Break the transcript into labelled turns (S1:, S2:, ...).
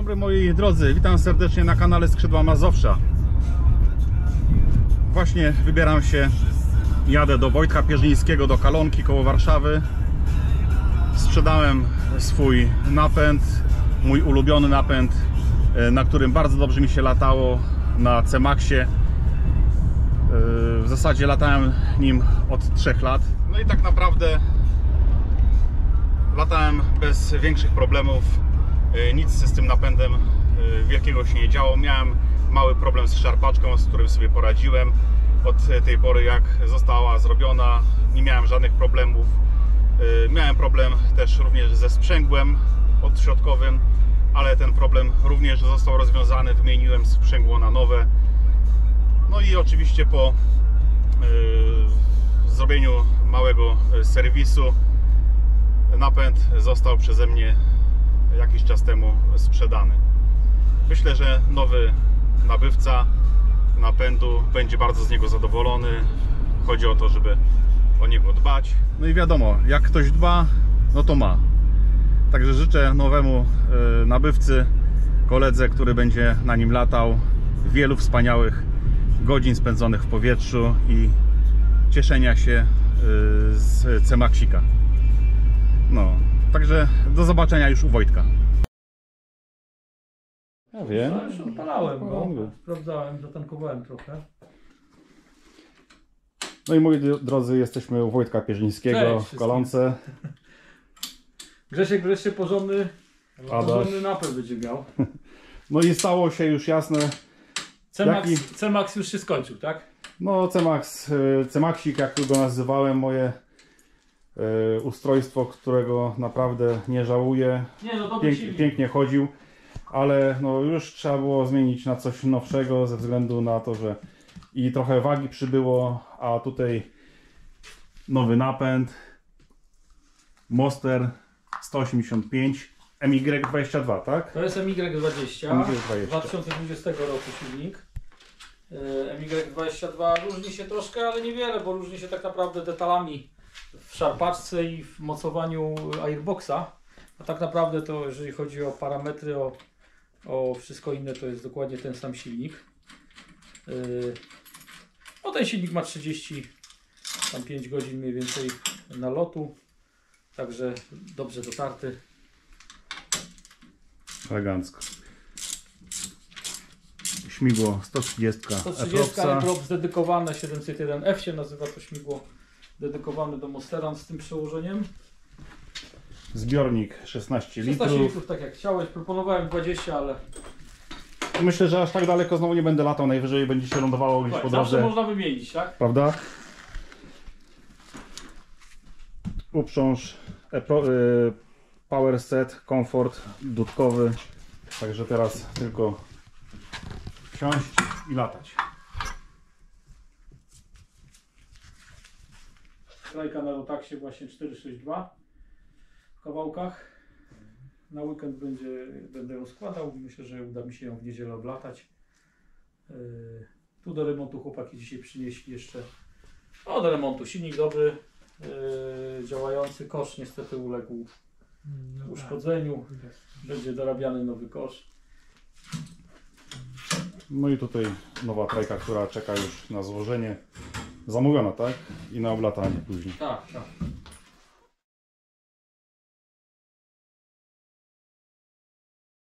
S1: dobry moi drodzy, witam serdecznie na kanale Skrzydła Mazowsza. Właśnie wybieram się, jadę do Wojtka Pierzyńskiego, do Kalonki koło Warszawy. Sprzedałem swój napęd, mój ulubiony napęd, na którym bardzo dobrze mi się latało, na C-Maxie. W zasadzie latałem nim od 3 lat. No i tak naprawdę latałem bez większych problemów. Nic z tym napędem wielkiego się nie działo. Miałem mały problem z szarpaczką, z którym sobie poradziłem. Od tej pory, jak została zrobiona, nie miałem żadnych problemów. Miałem problem też również ze sprzęgłem odśrodkowym, ale ten problem również został rozwiązany. Wymieniłem sprzęgło na nowe. No i oczywiście po zrobieniu małego serwisu napęd został przeze mnie jakiś czas temu sprzedany. Myślę, że nowy nabywca napędu będzie bardzo z niego zadowolony. Chodzi o to, żeby o niego dbać. No i wiadomo, jak ktoś dba, no to ma. Także życzę nowemu nabywcy, koledze, który będzie na nim latał, wielu wspaniałych godzin spędzonych w powietrzu i cieszenia się z C-Maxika. No, także do zobaczenia już u Wojtka. Ja wiem.
S2: No już odpalałem go, sprawdzałem, zatankowałem trochę.
S1: No i moi drodzy, jesteśmy u Wojtka Pierzyńskiego w Kalonce.
S2: Grzesiek wreszcie porządny napęd będzie miał.
S1: No i stało się już jasne.
S2: C-Max już się skończył, tak?
S1: No C-Maxik, jak go nazywałem, moje ustrojstwo, którego naprawdę nie żałuję.
S2: Nie, no to
S1: pięknie chodził, ale no już trzeba było zmienić na coś nowszego ze względu na to, że i trochę wagi przybyło, a tutaj nowy napęd Monster 185 MY22, tak?
S2: To jest MY20,
S1: MY20.
S2: 2020 roku silnik. MY22 różni się troszkę, ale niewiele, bo różni się tak naprawdę detalami w szarpaczce i w mocowaniu airboxa. A tak naprawdę to, jeżeli chodzi o parametry, o wszystko inne, to jest dokładnie ten sam silnik. No ten silnik ma 35 godzin mniej więcej nalotu, także dobrze dotarty.
S1: Elegancko. Śmigło 130
S2: F-Props dedykowane, 701F się nazywa to śmigło, dedykowane do Monstera z tym przełożeniem.
S1: Zbiornik 16 litrów.
S2: 16 litrów, tak jak chciałeś, proponowałem 20, ale...
S1: Myślę, że aż tak daleko znowu nie będę latał, najwyżej będzie się lądowało gdzieś po drodze.
S2: Zawsze można wymienić, tak?
S1: Prawda? Uprząż, power set, komfort dudkowy. Także teraz tylko wsiąść i latać.
S2: Trajka na Rotaxie właśnie 462 w kawałkach. Na weekend będę ją składał. Myślę, że uda mi się ją w niedzielę oblatać. Tu do remontu chłopaki dzisiaj przynieśli jeszcze. No, do remontu silnik dobry, działający. Kosz niestety uległ uszkodzeniu. Będzie dorabiany nowy kosz.
S1: No i tutaj nowa trajka, która czeka już na złożenie. Zamówiona, tak? I na oblatanie później.
S2: Tak, tak.